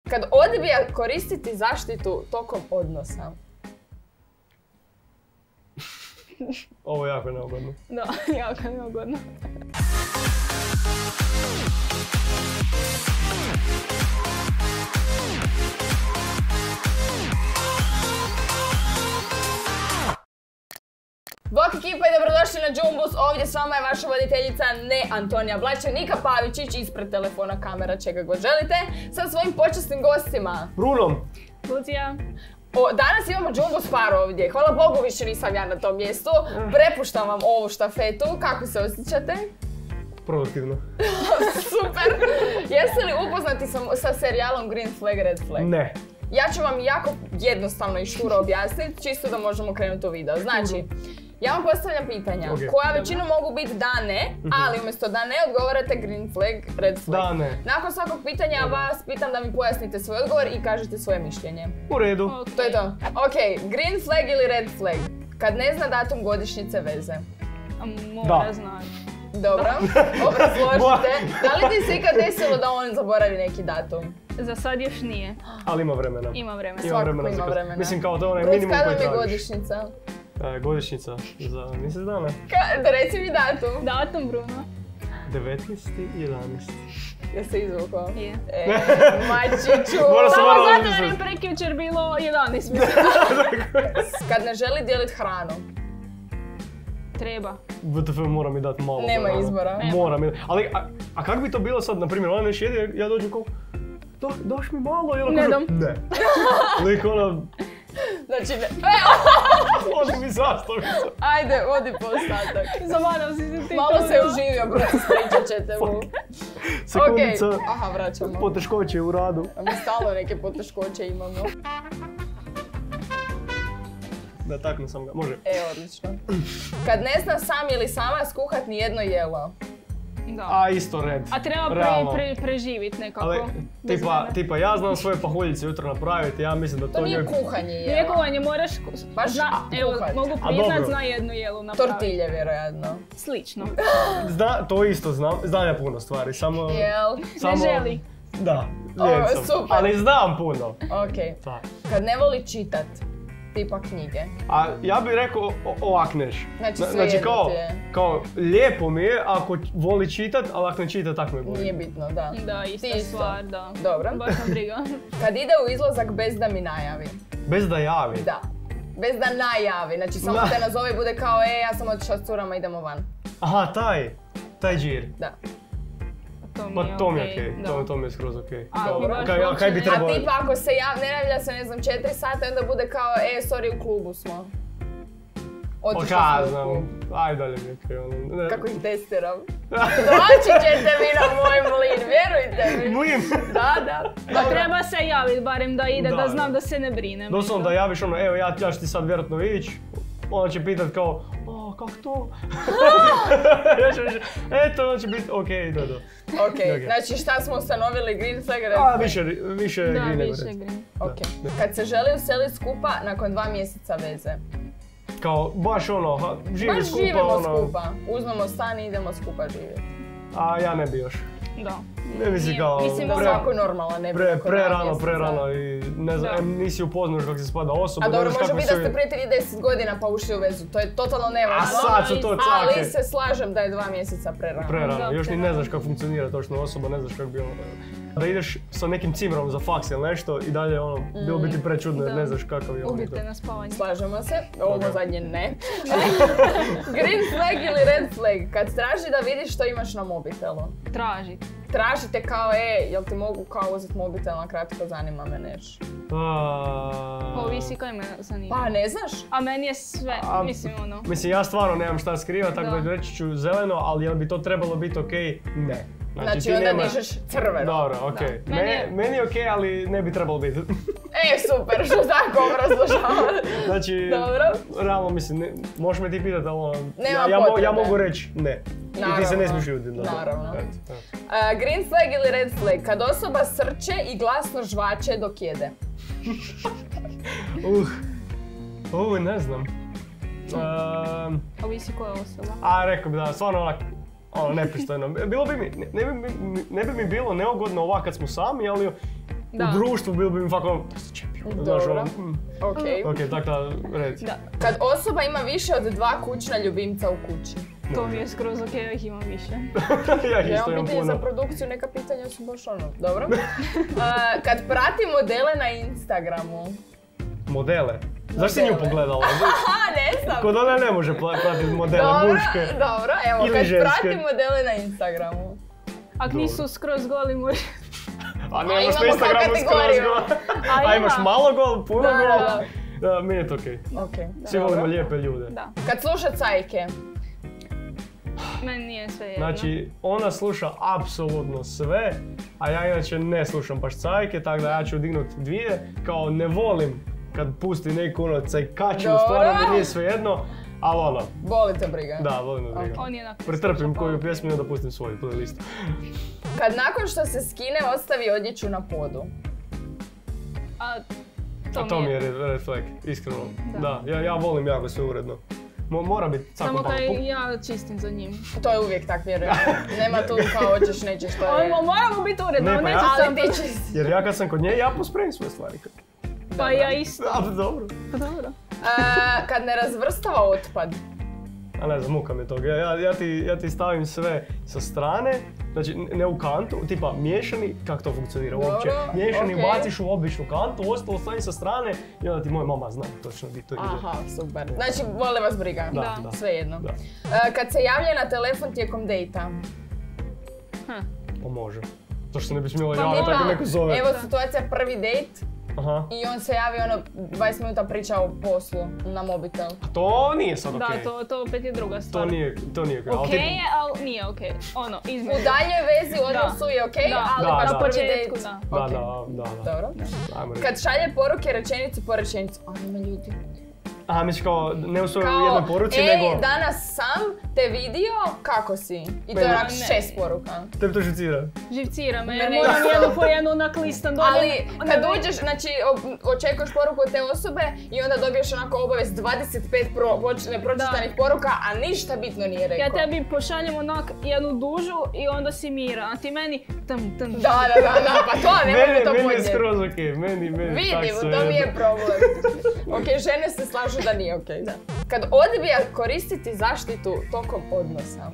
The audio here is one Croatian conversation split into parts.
Kad odbija koristiti zaštitu tokom odnosa. Ovo je jako neugodno. Da, jako neugodno. Bok ekipa i dobrodošli na Džumbus, ovdje s vama je vaša voditeljica ne Antonija Blača, Nika Pavičić, ispred telefona, kamera, čega god želite, sa svojim počasnim gostima. Brunom! Lucija. Danas imamo Džumbus par ovdje, hvala Bogu više nisam ja na tom mjestu, prepuštam vam ovu štafetu, kako se osjećate? Produktivno. Super! Jeste li upoznati sa serijalom Green Flag, Red Flag? Ne. Ja ću vam jako jednostavno i šuro objasniti, čisto da možemo krenuti u video. Znači, ja vam postavljam pitanja koja većinom mogu biti da ne, ali umjesto da ne odgovarate Green Flag, Red Flag. Da ne. Nakon svakog pitanja vas pitam da mi pojasnite svoj odgovor i kažete svoje mišljenje. U redu. Okay. To je to. Ok, Green Flag ili Red Flag? Kad ne zna datum godišnjice veze. Mora znati. Dobro, obrazložite. Da li ti se ikad desilo da on zaboravi neki datum? Za sad još nije. Ali ima vremena. Ima vremena. Svakako ima vremena. Mislim kao to onaj minimum koji tražiš. Kada mi je godišnjica? Godišnjica za mjesec dana. Reci mi datum. Datum, Bruno. 19.11. Jesi izvukao? Je. Mačiću! Samo zato jer je prekjučer bilo 11 mjeseci. Kad ne želi dijelit hranu. Treba. WTF mora mi dati malo. Nema izbora. Mora mi. Ali, a kako bi to bilo sad, na primjer, ona neš jedi, ja dođem kao, daš mi malo? I ona Ne kaže, dam. ne. Lik ona, Znači ne. odi mi sastavica. Ajde, odi po ostatak. Zavarao si se ti. Malo se uživio, bruci, spričat ćete mu. Sekundica. Okej. Aha, vraćamo. Poteškoće u radu. A mi stalno neke poteškoće imamo. Da, taknu sam ga, može. Odlično. Kad ne zna sam ili sama skuhat ni jedno jelo. Da. A isto red. A treba Realno. preživit nekako. Ali, bez mene. tipa ja znam svoje pahuljice jutro napraviti, ja mislim da to To nije njoj... kuhanje Nije jela. kuhanje, moraš... Baš Evo, kuhat. mogu A priznat, dobro. zna jednu jelu napraviti. Tortilje, vjerojatno. Slično. To isto znam, znam ja puno stvari, samo... Jel? Ne želi. Da, lijen sam. super. Ali znam puno. Okej. Da. Kad ne voli čitat, tipa knjige. A ja bih rekao ovak neš. Znači svejedno kao, ti je. kao, lijepo mi je ako voli čitat, ali ako ne čita, tak me boli. Nije bitno, da. Da, Ti ista isto. stvar, da. Dobro. Baš sam briga. Kad ide u izlazak bez da mi najavi. Bez da javi. Da. Bez da najavi. Znači samo te nazove i bude kao ja sam otišla s curama, idemo van. Aha, taj džir. Da. Pa to mi je okej, da. to mi je skroz okej. A, Kao, ti baš kaj bi uopće trebalo... A tipa ako se ne javlja se 4 sata, onda bude kao sorry, u klubu smo. Otišla sam u Znam, klub. aj dalje mi je okej. Kako ih testiram. Doći ćete mi na moj mlin, vjerujte mi. Mlin? Da. Da treba se javiti, barem da ide, Da, da znam da. da se ne brinem. Doslovno da javiš ono, evo ja ću ti sad vjerojatno ići, ona će pitat kao, kak to? Ja ću reći, eto, on će biti okej, da. Okej, znači šta smo ustanovili, green flag, red flag? Više Da, green nego više red. green. Okej. Kad se želi useliti skupa nakon 2 mjeseca veze. Kao, baš ono, živi Baš skupa, živimo ono, skupa. Uzmemo stan i idemo skupa živjeti. a ja ne bi još. Da. Ne mislim kao, Mislim Da svako normalno ne bi nakon 2 prerano i ne znam, Da. nisi upoznaš kako se spada osoba. A ne dobro, znaš može kako biti se- da ste prijatelji 10 godina pa ušli u vezu, to je totalno nevažno. A sad su to Ali cake. se slažem da je 2 mjeseca prerano. Prerano, Da, još ni ne prerano. znaš kako funkcionira točno osoba, ne znaš kako bi ono... Da ideš sa nekim cimrom za faks ili nešto i dalje ono, bilo bi ti prečudno jer Da. ne znaš kakav je ono to. Ubite na spavanje. Slažemo se, ovo Ok. zadnje ne. Green flag ili red flag? Kad traži da vidiš što imaš na mobitelu. Tražit. Tražite kao, jel ti mogu kao uzeti mobitel na kratko, zanima me neš. Ovisi koji me zanima. Pa ne znaš? A meni je sve, A, mislim ono. Mislim, ja stvarno nemam šta skrivat, tako Da. da reći ću zeleno, ali jel bi to trebalo biti okej? Ne. Znači ti onda nema- dižeš crveno. Dobro, okej. Da. Meni je- Meni je okej, ali ne bi trebalo biti. Super, što tako obrazložava. Znači, Dobro. realno mislim, možeš me ti pitati, ali ono, Nema ja potrebe. mogu reći ne. I ti se Naravno. ne smiješ ljuditi. da. Naravno. Eto, eto. Green flag ili red flag? Kad osoba srče i glasno žvače dok jede. Ne znam. Ovisi koja osoba. A rekao bi da, stvarno onak, nepristojno. Bilo bi mi, ne bi mi bilo neugodno ovak kad smo sami, ali Da. U društvu bilo bi mi fako... Dobro. Okej. Ok, dakle, reci. Da. Kad osoba ima više od 2 kućna ljubimca u kući. To mi je skroz ok, ja ih imam više. Ja ih Ja isto imam imam pitanje za puno. produkciju, neka pitanja su baš ono. Dobro. Kad prati modele na Instagramu. Modele. Zašto si nju Modele. pogledala? Aha, ne znam. Kod ona ne može pratiti modele muške. Dobro, evo, Ili kad ženske. prati modele na Instagramu. Ako nisu skroz goli, može... A imamo nemaš na kao Instagramu skroz kategoriju. gol. A A imaš ima. malo gol, puno Da, gol. da, Da, meni je to okej. Okej. Svi volimo lijepe ljude. Da, Kad sluša cajke. meni nije sve jedno. Znači, ona sluša apsolutno sve, a ja inače ne slušam baš cajke, tako da ja ću dignut 2, kao ne volim kad pusti neku ono cajkaču, Dobro. stvarno mi nije svejedno, ali ono, Boli te briga. da, volim da briga. On je onako... Pretrpim sluša koju pa- pjesmu i onda pustim svoju playlistu. Kad nakon što se skine ostavi odjeću na podu. A A to mi je red flag, iskreno. Da, ja volim jako sve uredno. Mora biti Samo tako malo. kaj ja čistim za njim. To je uvijek tak, vjerujem. Nema tu kao hoćeš, nećeš, to je... Moramo biti uredno, Ne, pa neću ja- sam... Ali ti čisti. Jer ja kad sam kod nje, ja pospremim svoje stvari. Pa ja isto. Da, dobro. Pa dobro. Kad ne razvrstava otpad. A ne znam, muka mi je toga. Ja ti stavim sve sa strane, znači ne u kantu, tipa miješani, kako to funkcionira Dobro, uopće. Miješani okej. baciš u običnu kantu, ostalo stavim sa strane i onda ti moja mama zna točno gdje to ide. Aha, super. Znači, vole vas briga. Da. Svejedno. Da. Kad se javlja na telefon tijekom dejta. Pa može. To što se ne bi smjela Pa javiti, mora. tako neko zove. Evo situacija, prvi dejt Aha. i on se javi ono 20 minuta priča o poslu na mobitel. A to nije sad Da, okej. to opet je druga stvar. To nije okej. Ali Okej tipa- je, ali nije okej. Ono, U između. daljnoj vezi u odnosu je okej, Da. ali Da, baš da. prvi Početku, dejt. da. Da, Okej. da. Dobro. Ajmo reći. Kad šalje poruke rečenicu po rečenicu, ajme ljudi. Aha, misliš kao, ne u svojoj Kao, jednoj poruci, ej, nego... danas sam te vidio, kako si? I to je Ne. onak Ne. 6 poruka. Tebi to živcira. Živcira me, Ne, ja ne. moram jednu po jednu onak listam dolje. Ali kad uđeš, znači očekuješ poruku od te osobe i onda dobiješ onako obavijest 25 nepročitanih poruka, a ništa bitno nije rekao. Ja tebi pošaljem onak jednu dužu i onda si mira, a ti meni tam. Da, pa to ne mogu to Meni je podnijeti. skroz okej, meni tak Vidim, sve to mi je jedno. problem. Ok, žene se slažu da nije ok. Kad odbija koristiti zaštitu tokom odnosa.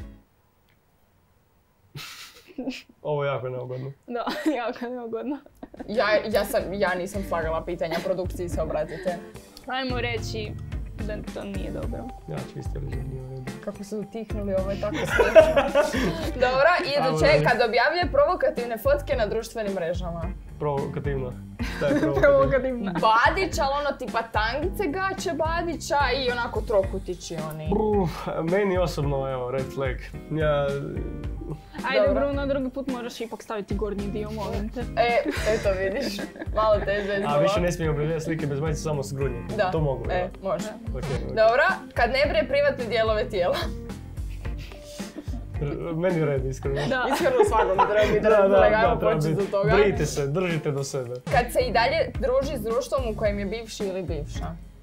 Ovo je jako neugodno. Da, jako neugodno. Ja nisam slagala pitanja, produkciji se obratite. Ajmo reći da to nije dobro. Ja ću isto reći da nije u redu. Kako su utihnuli, ovo je tako smiješno. Dobro, iduće, kad objavljuje provokativne fotke na društvenim mrežama. Provokativno. Šta je provokativno? Badić, ali ono tipa tangice gaće Badića i onako trokutići oni. Meni osobno, evo, red flag. Ajde Dobro. Bruno, drugi put moraš ipak staviti gornji dio, molim te. Eto vidiš, malo teže. A više ne smijem objavljati slike bez majice, samo s grudnjem. Da, To mogu, da. može. Okej. Dobro, kad ne brije privatne dijelove tijela. Meni je red, iskreno. Da. Iskreno svakom treba biti ajmo početi od toga. Brite se, držite do sebe. Kad se i dalje druži s društvom u kojem je bivši ili bivša.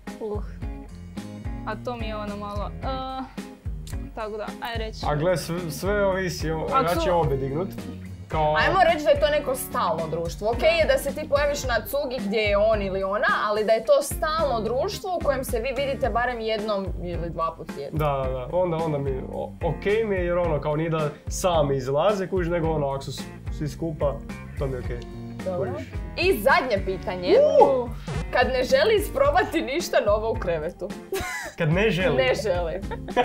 A to mi je ono malo... tako da, aj reći. A gle, sve ovisi, ja ću obje dignut. Kao... Ajmo reći da je to neko stalno društvo. Okej je da se ti pojaviš na cugi gdje je on ili ona, ali da je to stalno društvo u kojem se vi vidite barem jednom ili 2 puta tjedno. Da. Onda mi okej mi je jer ono kao nije da sami izlaze kuž, nego ono ako su svi skupa, to mi je okej. Dobro. Kužiš. I zadnje pitanje. Kad ne želi isprobati ništa novo u krevetu. Kad ne želi. Ne želi.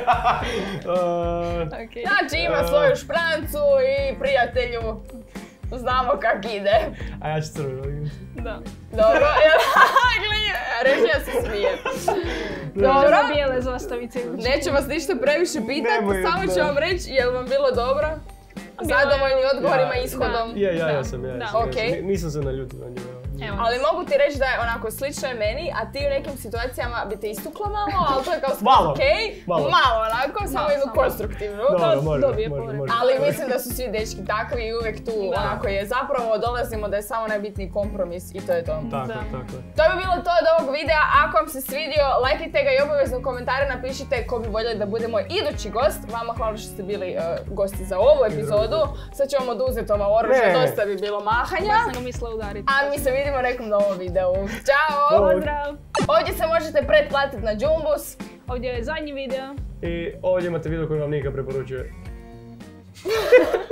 Okej. Znači ima svoju šprancu i prijatelju. Znamo kak ide. A ja ću crveno. Da. Dobro, Režija se smije. Dobro, Možemo bijele zastavice. neću vas ništa previše pitati, Nemoj, samo ću da. vam reći jel vam bilo dobro? Zadovoljni odgovorima, Ja. ishodom? Ja sam. okej. Nisam se naljutio na nju. Ali mogu ti reći da je onako slično je meni, a ti u nekim situacijama bi te istukla malo, ali to je kao Malo. okej. Malo onako, samo jednu konstruktivnu. Dobro, može. Ali mislim da su svi dečki takvi i uvijek tu onako je. Zapravo dolazimo da je samo najbitniji kompromis i to je to. Tako. To bi bilo to od ovog videa. Ako vam se svidio, lajkajte ga i obavezno u komentare napišite ko bi voljeli da bude moj idući gost. Vama hvala što ste bili gosti za ovu epizodu. Sad ćemo oduzeti ova oružja, dosta bi bilo mahanja. Ja sam ga mislila udariti. A mi se vidimo u nekom novom videu. Ćao! Pozdrav! Ovdje se možete pretplatiti na Džumbus. Ovdje je zadnji video. I ovdje imate video koji vam Nika preporučuje.